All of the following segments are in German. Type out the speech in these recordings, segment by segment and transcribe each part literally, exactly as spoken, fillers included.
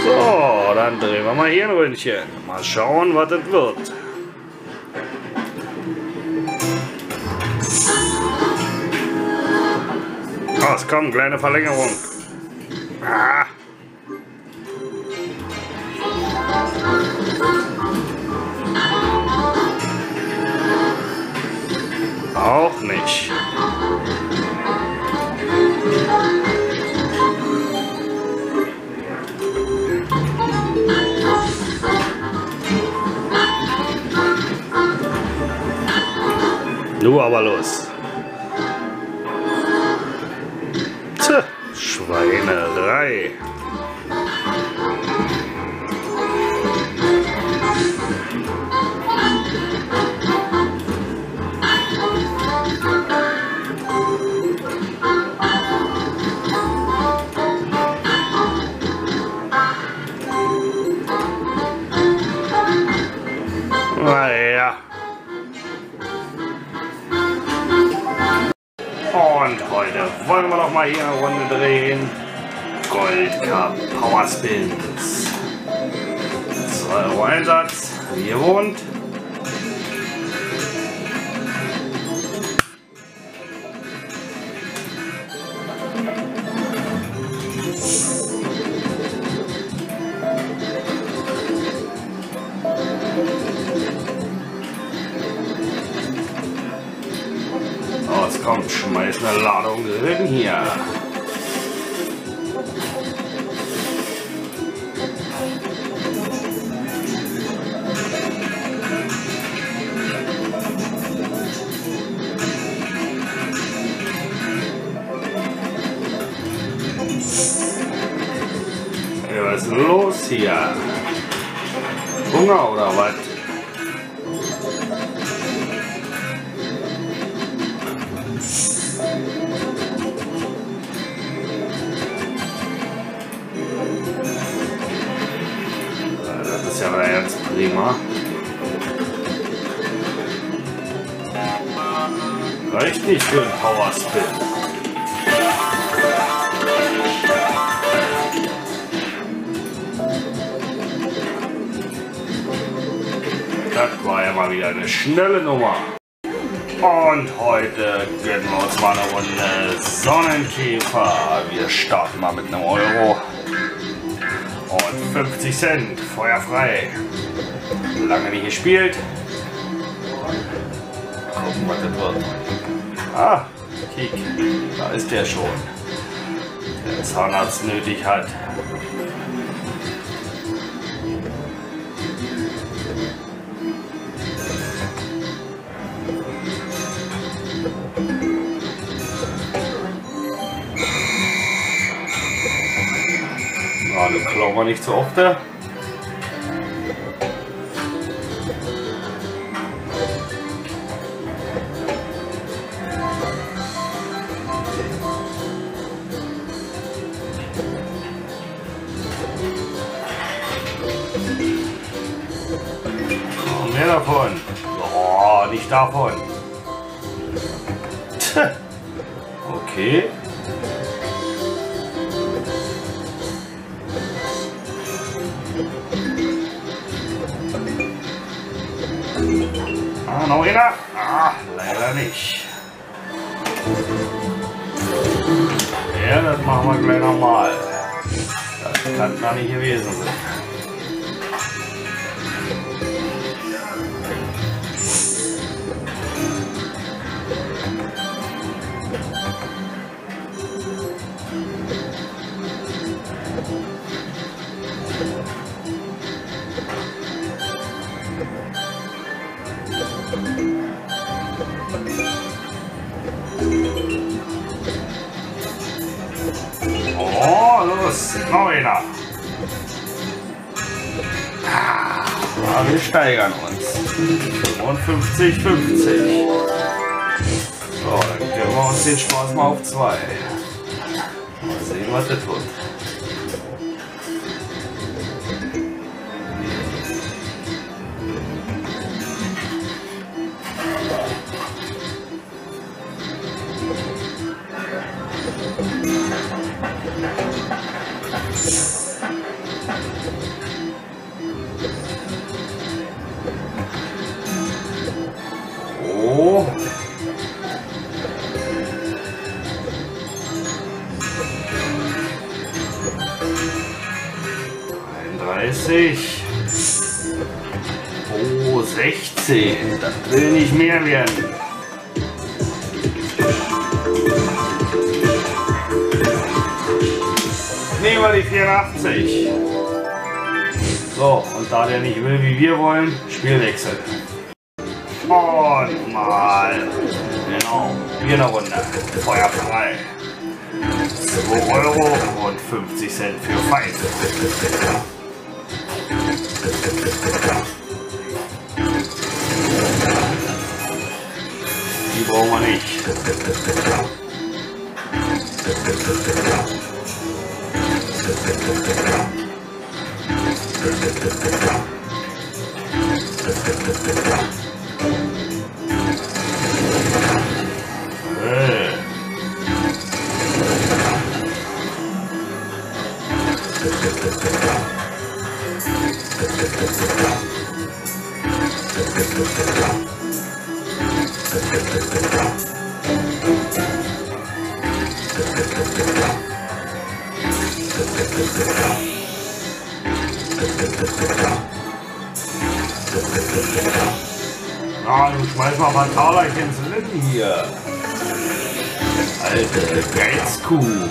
So, dann drehen wir mal hier ein Ründchen. Mal schauen, was das wird. Oh, es kommt, kleine Verlängerung. Ah. Auch nicht. Nur aber los. Tja, Schweinerei. Naja. Und heute wollen wir noch mal hier eine Runde drehen. Gold Cup Power Spins. zwei Euro Einsatz, wie gewohnt. Los, komm, schmeiß eine Ladung drin hier. Ja, was ist denn los hier? Hunger oder was? Das ist ja aber ganz prima. Reicht nicht für einen Power Spin. Das war ja mal wieder eine schnelle Nummer. Und heute gönnen wir uns mal eine Runde Sonnenkäfer. Wir starten mal mit einem Euro. Und fünfzig Cent, feuerfrei. Lange nicht gespielt. Gucken, was das wird. Ah, kiek, da ist der schon. Der Zahnarzt nötig hat. Na, das klauen wir nicht so oft. Da. Mehr davon. Oh, nicht davon. Okay. Ah, noch einer? Ah, leider nicht. Ja, das machen wir gleich nochmal. Das kann gar nicht gewesen sein. Oh, los, noch einer. Ah, wir steigern uns. fünfundfünfzig, fünfzig. So, dann geben wir uns den Spaß mal auf zwei. Mal sehen, was das wird. dreiunddreißig. Oh, sechzehn. Das will nicht mehr werden. Nehmen wir die vierundachtzig. So, und da der nicht will, wie wir wollen, Spielwechsel. Und mal. Genau. Hier eine Runde. Feuer frei. zwei Euro und fünfzig Cent für Feind. Die brauchen wir nicht. Hey. Ah, du schmeiß mal ein Talerchen ins Litten hier. Alte Geizkuh.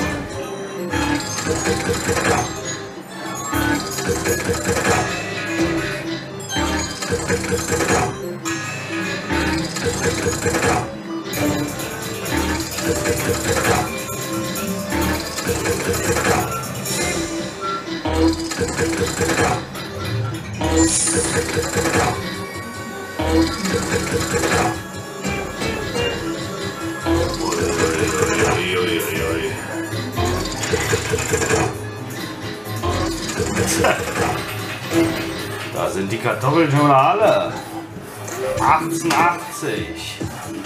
Da sind die Kartoffeln schon alle. achtundachtzig.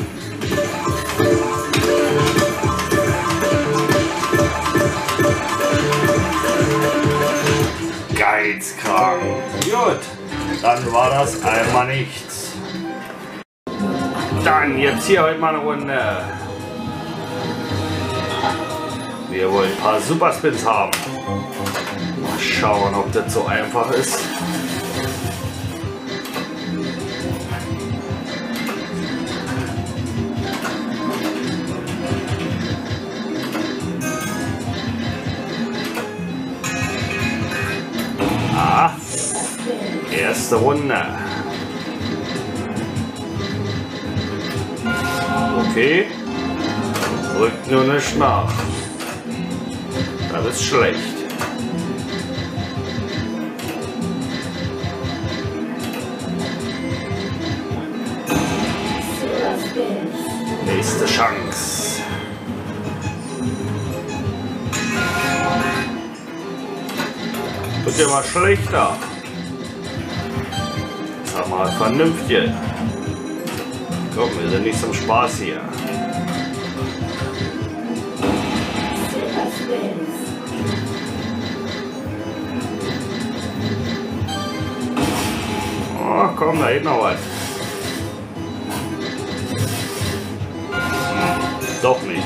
Geizkragen. Gut, dann war das einmal nichts. Dann jetzt hier heute mal eine Runde. Wir wollen ein paar Superspins haben. Mal schauen, ob das so einfach ist. Ah, erste Runde. Okay, rückt nur nicht nach. Das ist schlecht. Nächste Chance. Wird ja mal schlechter. Jetzt haben wir halt vernünftig. Komm, wir sind nicht zum Spaß hier. Oh, komm, da hinten noch was. Hm, doch nicht.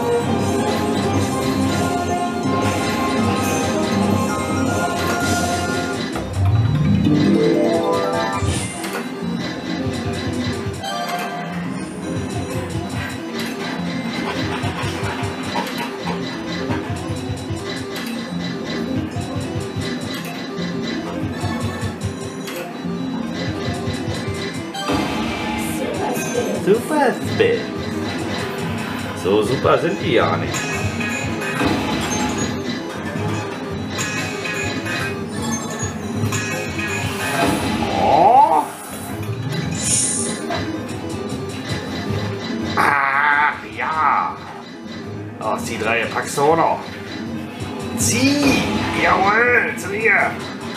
Super Spin. So super sind die ja nicht. Oh. Ach ja. Oh, die drei packst du auch noch. Zieh. Jawohl, zu dir.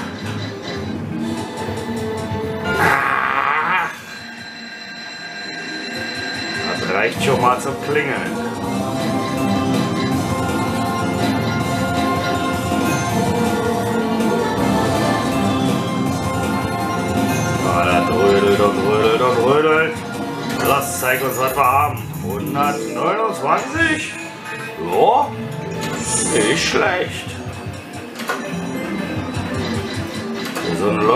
Reicht schon mal zum Klingeln. Ah, da drödelt und drödelt und drödelt. Lass, zeig uns, was wir haben. hundertneunundzwanzig? Ja, nicht schlecht.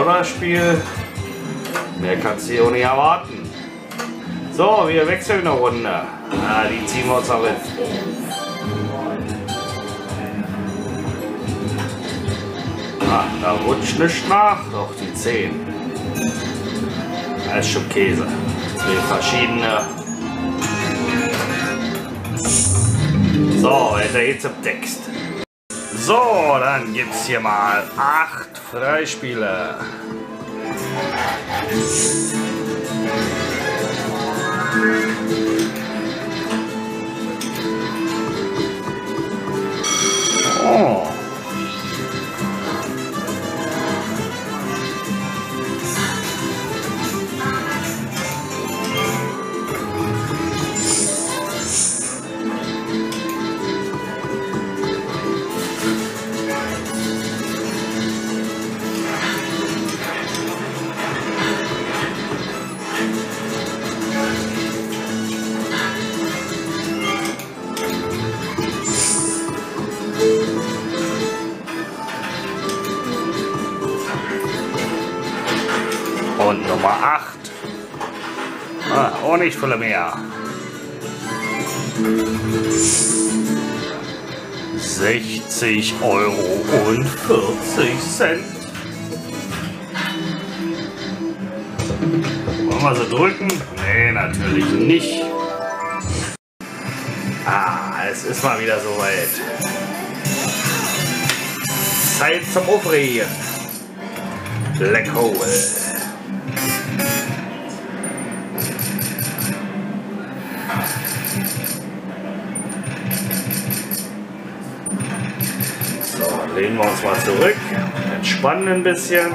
Sonderspiel. Mehr kannst du hier auch nicht erwarten. So, wir wechseln eine Runde. Ah, die ziehen wir uns noch mit. Ah, da rutscht nichts nach. Doch, die zehn. Das ist schon Käse. Zwei verschiedene. So, weiter geht's im Text. So, dann gibt's hier mal acht Freispiele. Oh. Und Nummer acht. Ah, auch nicht viele mehr. sechzig Euro und vierzig Cent. Wollen wir so drücken? Nee, natürlich nicht. Ah, es ist mal wieder soweit. Zeit zum Aufregen. Black Hole. So, lehnen wir uns mal zurück, entspannen ein bisschen.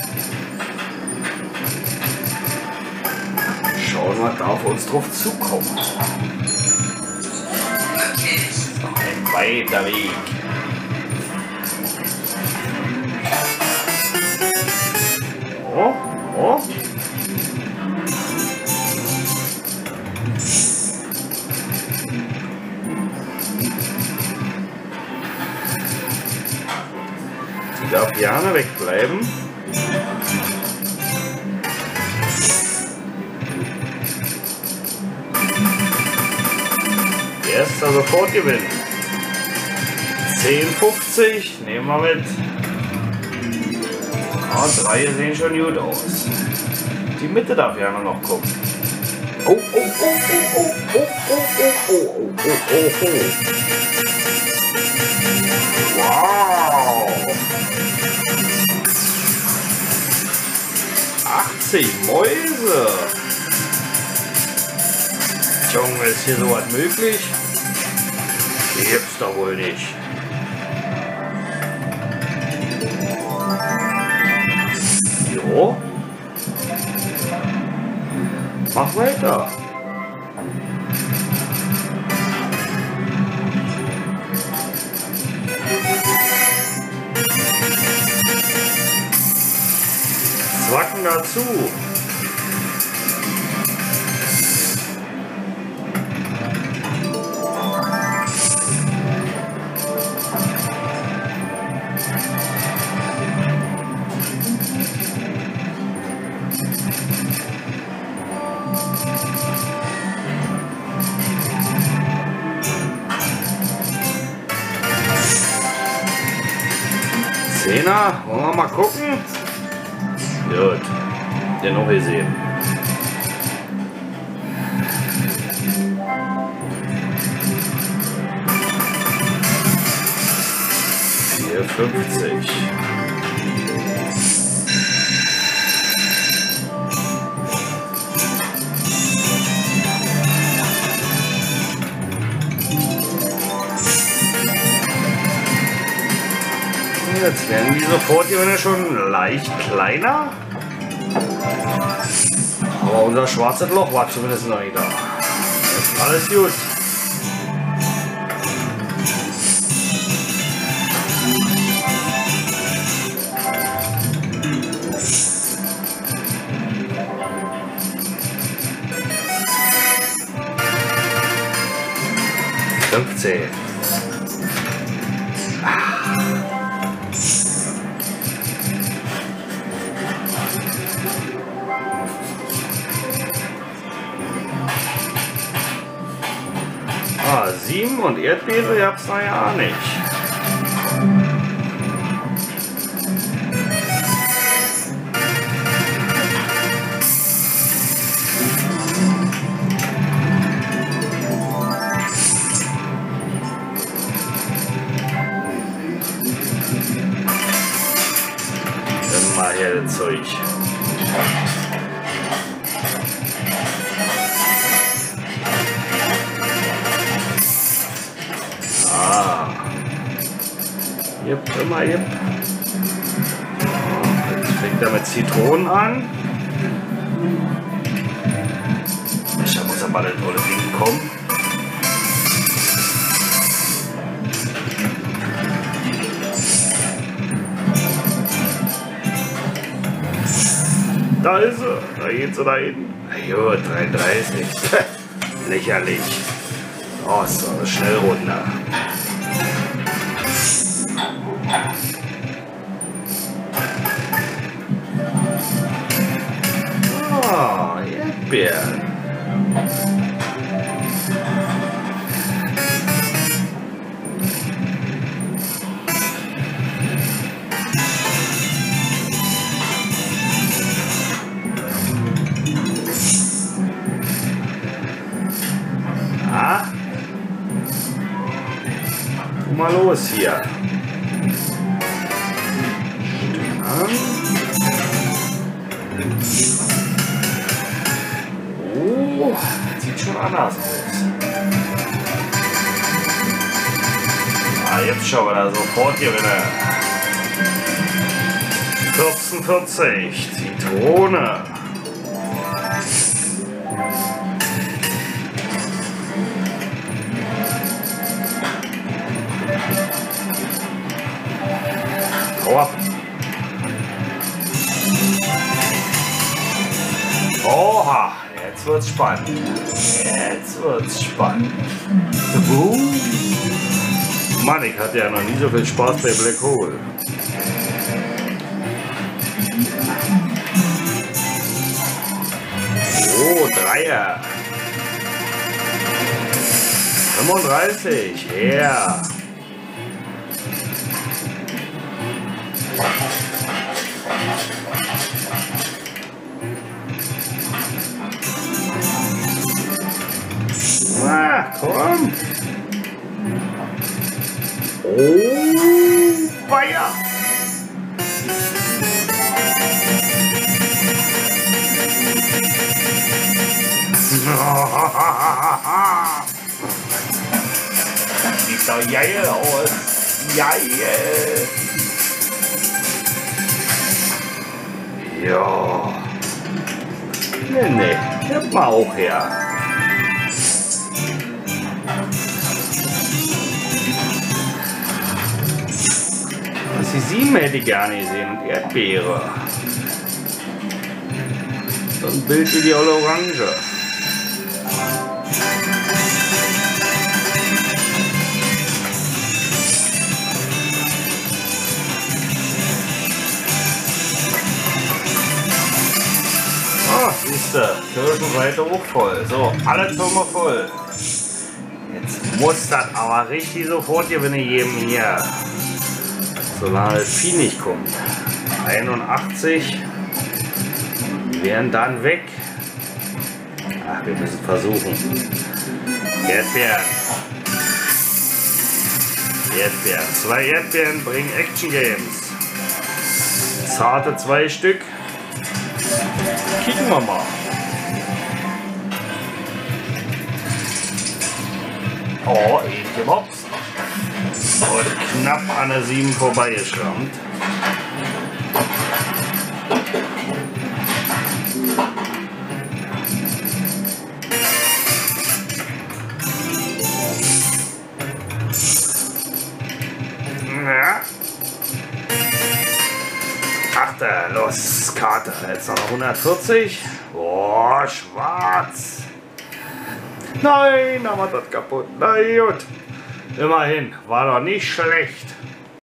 Schauen, was da auf uns drauf zukommt. Noch ein weiter Weg. Oh, oh. Die darf gerne wegbleiben. Der ist da sofort gewinnt. zehn fünfzig, nehmen wir mit. Ah, drei sehen schon gut aus. Die Mitte darf ja noch kommen. Oh, oh, oh, oh, oh, oh, oh, oh, oh, oh, oh, oh. Wow. achtzig Mäuse. Junge, ist hier sowas möglich? Gibt's doch wohl nicht. Jo. Mach weiter. Zwacken dazu. Zehner, wollen wir mal gucken? Gut, den noch gesehen. vier fünfzig. Jetzt werden die Sofortgewinne schon leicht kleiner. Aber unser schwarzes Loch war zumindest noch nicht da. Ist alles gut. fünfzehn. sieben und Erdbeere, ihr habt es noch ja nicht. Dann mal her das Zeug. Jep, immer jep. Jetzt fängt er mit Zitronen an. Ich muss aber das tolle Ding kommen. Da ist sie. Da geht sie da hinten. Jo, dreiunddreißig. Lächerlich. Oh, ist doch eine Schnellrunde. Oh, Erdbeeren. Ah. Mal los hier. Oh, sieht schon anders aus. Ah, jetzt schauen wir da sofort hier wieder. vierzehn vierzig, Zitrone. Hau ab. Oha, jetzt wird's spannend. Jetzt wird's spannend. Uh. Mann, ich hatte ja noch nie so viel Spaß bei Black Hole. Oh, Dreier. fünfunddreißig, ja. Yeah. Ah, komm! Oh, Feier! Sieht doch geil aus! Geil! Ja! Ne, ne, gib mal auch her! Die sieben hätte ich gerne gesehen und Erdbeere. So ein Bild wie die olle Orange. Oh, siehste, Kirchenseite auch voll. So, alle Türme voll. Jetzt muss das aber richtig sofort Gewinne geben hier. Solange das Vieh nicht kommt. einundachtzig wären dann weg. Ach, wir müssen versuchen. Erdbeeren. Erdbeeren. Zwei Erdbeeren bringen Action Games. Zarte zwei Stück. Kicken wir mal. Oh, ich gemobst. Und knapp an der sieben vorbeigeschrammt. Ja. Achte, los, Karte. Jetzt noch hundertvierzig. Boah, schwarz. Nein, da war das kaputt. Na gut. Immerhin, war doch nicht schlecht.